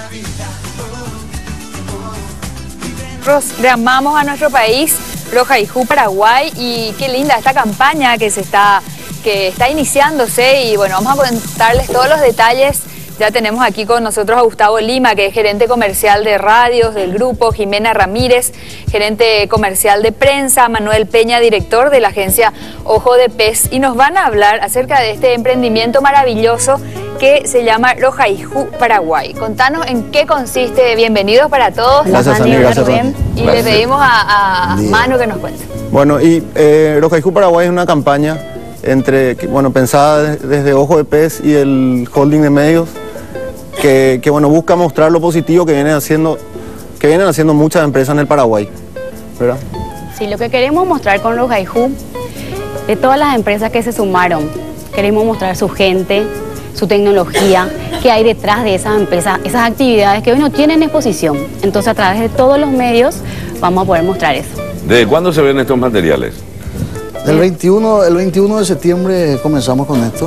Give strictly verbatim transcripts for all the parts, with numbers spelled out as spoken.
Nosotros le amamos a nuestro país, Rojaiju, Paraguay, y qué linda esta campaña que se está, que está iniciándose, y bueno, vamos a contarles todos los detalles. Ya tenemos aquí con nosotros a Gustavo Lima, que es gerente comercial de radios del grupo, Jimena Ramírez, gerente comercial de prensa, Manuel Peña, director de la agencia Ojo de Pez, y nos van a hablar acerca de este emprendimiento maravilloso que se llama Rojaiju Paraguay. Contanos en qué consiste. Bienvenidos para todos. Gracias, Ani, gracias, Ani. Y le pedimos a, a Manu que nos cuente. Bueno, y eh, Rojaiju Paraguay es una campaña entre, bueno, pensada desde Ojo de Pez y el holding de medios, que, que bueno, busca mostrar lo positivo que vienen haciendo, que vienen haciendo muchas empresas en el Paraguay, ¿verdad? Sí, lo que queremos mostrar con Rojaiju, de todas las empresas que se sumaron, queremos mostrar su gente, su tecnología, que hay detrás de esas empresas, esas actividades que hoy no tienen exposición. Entonces, a través de todos los medios vamos a poder mostrar eso. ¿Desde cuándo se ven estos materiales? El veintiuno, el veintiuno de septiembre comenzamos con esto,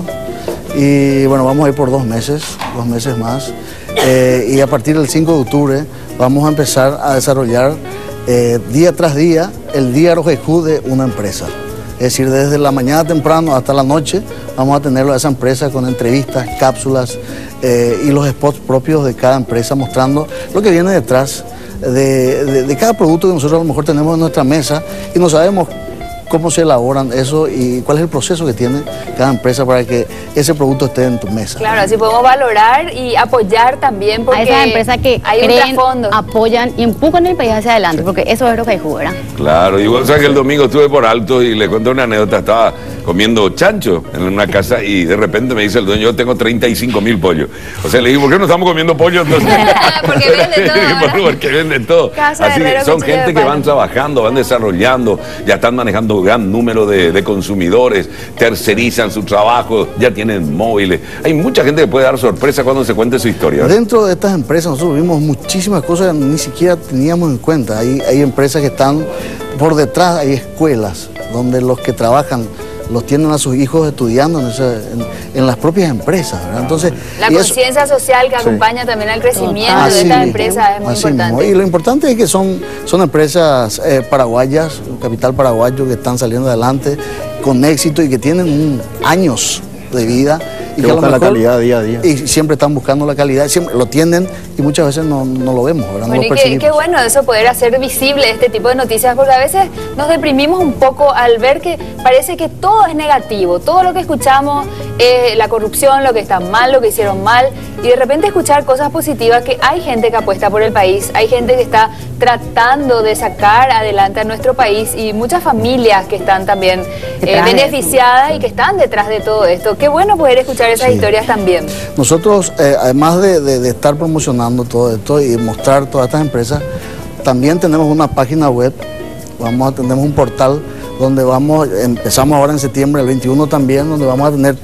y bueno, vamos a ir por dos meses, dos meses más, eh, y a partir del cinco de octubre vamos a empezar a desarrollar eh, día tras día el día Rojaiju de una empresa. Es decir, desde la mañana temprano hasta la noche vamos a tenerlo a esa empresa con entrevistas, cápsulas eh, y los spots propios de cada empresa, mostrando lo que viene detrás de, de, de cada producto que nosotros a lo mejor tenemos en nuestra mesa, y no sabemos cómo se elaboran eso y cuál es el proceso que tiene cada empresa para que ese producto esté en tu mesa. Claro, así podemos valorar y apoyar también, porque a esas empresas que hay creen, un trasfondo, apoyan y empujan el país hacia adelante, sí, porque eso es Rojaiju, ¿verdad? Claro, igual, o sea, que el domingo estuve por Alto y le cuento una anécdota. Estaba comiendo chancho en una casa y de repente me dice el dueño: yo tengo treinta y cinco mil pollos. O sea, le digo: ¿por qué no estamos comiendo pollo entonces? Porque venden todo, porque venden todo. Casa Así que son gente que van trabajando, van desarrollando, ya están manejando gran número de, de consumidores, tercerizan su trabajo, ya tienen móviles. Hay mucha gente que puede dar sorpresa cuando se cuente su historia, ¿verdad? Dentro de estas empresas nosotros vimos muchísimas cosas que ni siquiera teníamos en cuenta. Hay, hay empresas que están por detrás, hay escuelas donde los que trabajan los tienen a sus hijos estudiando en, esa, en, en las propias empresas, ¿verdad? Entonces, la conciencia social que acompaña sí. también al crecimiento así de estas mismo, empresas es muy importante. Mismo. Y lo importante es que son, son empresas eh, paraguayas, un capital paraguayo, que están saliendo adelante con éxito y que tienen un, años de vida. Y que, que buscan la calidad día a día. Y siempre están buscando la calidad, siempre lo tienen y muchas veces no, no lo vemos, ¿verdad? Bueno, no lo y qué, qué bueno eso, poder hacer visible este tipo de noticias, porque a veces nos deprimimos un poco al ver que parece que todo es negativo, todo lo que escuchamos es la corrupción, lo que está mal, lo que hicieron mal, y de repente escuchar cosas positivas, que hay gente que apuesta por el país, hay gente que está tratando de sacar adelante a nuestro país, y muchas familias que están también eh, beneficiadas y que están detrás de todo esto. Qué bueno poder escuchar esas sí. historias también. Nosotros, eh, además de, de, de estar promocionando todo esto y mostrar todas estas empresas, también tenemos una página web, vamos a tenemos un portal donde vamos, empezamos ahora en septiembre, el veintiuno también, donde vamos a tener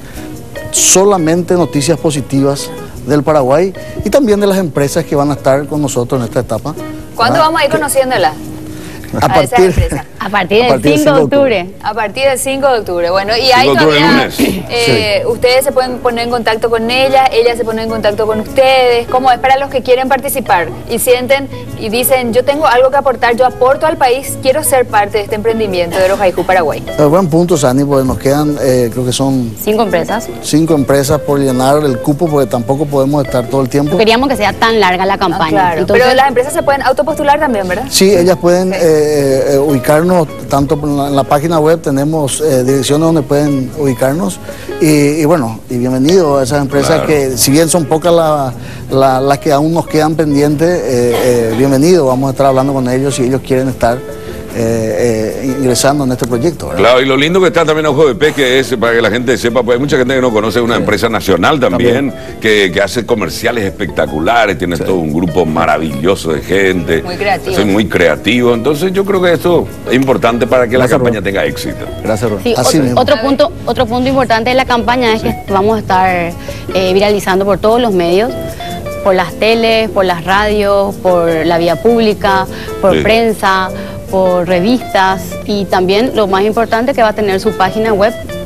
solamente noticias positivas del Paraguay y también de las empresas que van a estar con nosotros en esta etapa. ¿Cuándo ¿Ah? vamos a ir conociéndolas? A, a partir, a partir del cinco de octubre. A partir del cinco de octubre. Bueno, y ahí todavía eh, sí. ustedes se pueden poner en contacto con ella, ella se pone en contacto con ustedes. ¿Cómo es para los que quieren participar y sienten y dicen: yo tengo algo que aportar, yo aporto al país, quiero ser parte de este emprendimiento de Rojaiju Paraguay? Eh, buen punto, Sani, porque nos quedan, eh, creo que son... Cinco empresas. Cinco empresas por llenar el cupo, porque tampoco podemos estar todo el tiempo. No queríamos que sea tan larga la campaña. Ah, claro. Entonces, pero las empresas se pueden autopostular también, ¿verdad? Sí, ellas pueden okay. eh, eh, ubicarnos, tanto en la, en la página web tenemos eh, direcciones donde pueden ubicarnos, y, y bueno, y bienvenido a esas empresas claro. que, si bien son pocas las la, la que aún nos quedan pendientes, eh, eh, bienvenido, vamos a estar hablando con ellos si ellos quieren estar Eh, eh, ingresando en este proyecto, ¿verdad? Claro, y lo lindo que está también Ojo de Pez, que es, para que la gente sepa, pues hay mucha gente que no conoce, una sí. empresa nacional también, también. Que, que hace comerciales espectaculares, tiene sí. todo un grupo maravilloso de gente. Muy creativo. Es muy creativo, entonces yo creo que esto es importante para que Gracias, la campaña Ron. tenga éxito. Gracias, Ron. Sí, Así otro, otro, punto, otro punto importante de la campaña es sí. que vamos a estar eh, viralizando por todos los medios, por las teles, por las radios, por la vía pública, por sí. prensa, por revistas, y también lo más importante, que va a tener su página web,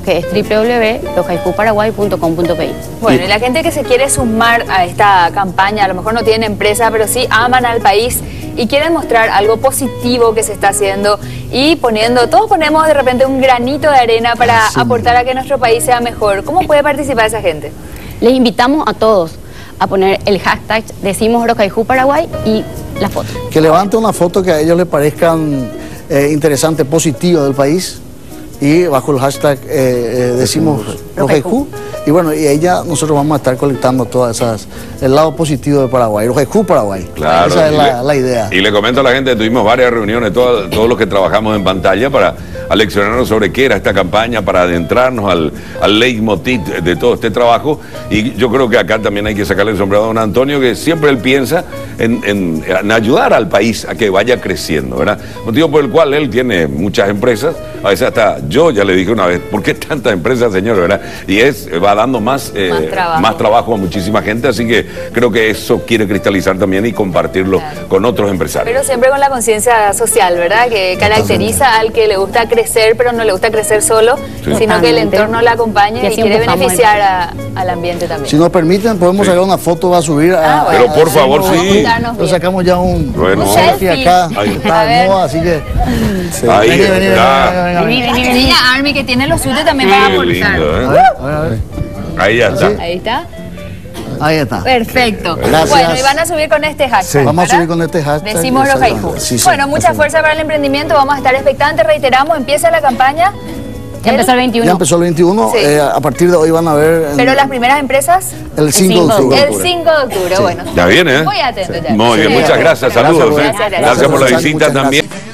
que es w w w punto roja y ju paraguay punto com punto p i. Bueno, y la gente que se quiere sumar a esta campaña, a lo mejor no tienen empresa, pero sí aman al país y quieren mostrar algo positivo que se está haciendo y poniendo, todos ponemos de repente un granito de arena para Sí. aportar a que nuestro país sea mejor. ¿Cómo puede participar esa gente? Les invitamos a todos a poner el hashtag Decimos Roja y Ju Paraguay y la foto. Que levante una foto que a ellos les parezcan eh, interesante, positiva del país, y bajo el hashtag eh, eh, decimos Roja y Ju. Y bueno, y ella, nosotros vamos a estar colectando todas esas, el lado positivo de Paraguay, Roja y Ju Paraguay. Claro, Esa es y la, le- la idea. Y le comento a la gente, tuvimos varias reuniones, todo- todos los que trabajamos en pantalla, para aleccionarnos sobre qué era esta campaña, para adentrarnos al, al leitmotiv de todo este trabajo. Y yo creo que acá también hay que sacarle el sombrero a don Antonio, que siempre él piensa en, en- en ayudar al país a que vaya creciendo, ¿verdad? Motivo por el cual él tiene muchas empresas, a veces hasta yo ya le dije una vez, ¿por qué tantas empresas, señor? ¿Verdad? Y es, va dando más, eh, Más trabajo. más trabajo a muchísima gente, así que creo que eso quiere cristalizar también y compartirlo Claro. con otros empresarios. Pero siempre con la conciencia social, ¿verdad? Que caracteriza al que le gusta crecer, pero no le gusta crecer solo, Sí. sino que el Totalmente. entorno le acompañe Y y así quiere empujamos beneficiar a- al ambiente también. Si nos permiten, podemos Sí. sacar una foto, va a subir a... Ah, bueno. Pero por favor, Vamos a sí. juntarnos Lo bien. sacamos ya un, Bueno. un Un selfie selfie. acá, Ahí. está A de ver. moda, así que... Ahí Vení, vení, está. vení, vení, vení, Vení, vení. vení, vení. Niña Army, que tiene lo suyo también para Qué aportar. lindo, ¿eh? A ver, a ver, a ver. Ahí ya está. Ahí está. Ahí está. Perfecto. Gracias. Bueno, y van a subir con este hashtag. Sí. Vamos a ¿verdad? subir con este hashtag, Decimos Roja y Ju. exactamente. Sí, sí, Bueno, mucha exactamente. fuerza para el emprendimiento. Vamos a estar expectantes. Reiteramos, empieza la campaña. Ya empezó el veintiuno. Ya empezó el veintiuno, Sí. eh, a partir de hoy van a ver... en- Pero las primeras empresas, el cinco de octubre. el cinco de octubre. Bueno, Ya viene, ¿eh? muy atento ya. Muy bien, Sí. muchas gracias, Bueno, saludos. ¿eh? gracias, gracias. Gracias por la Muchas visita gracias. también.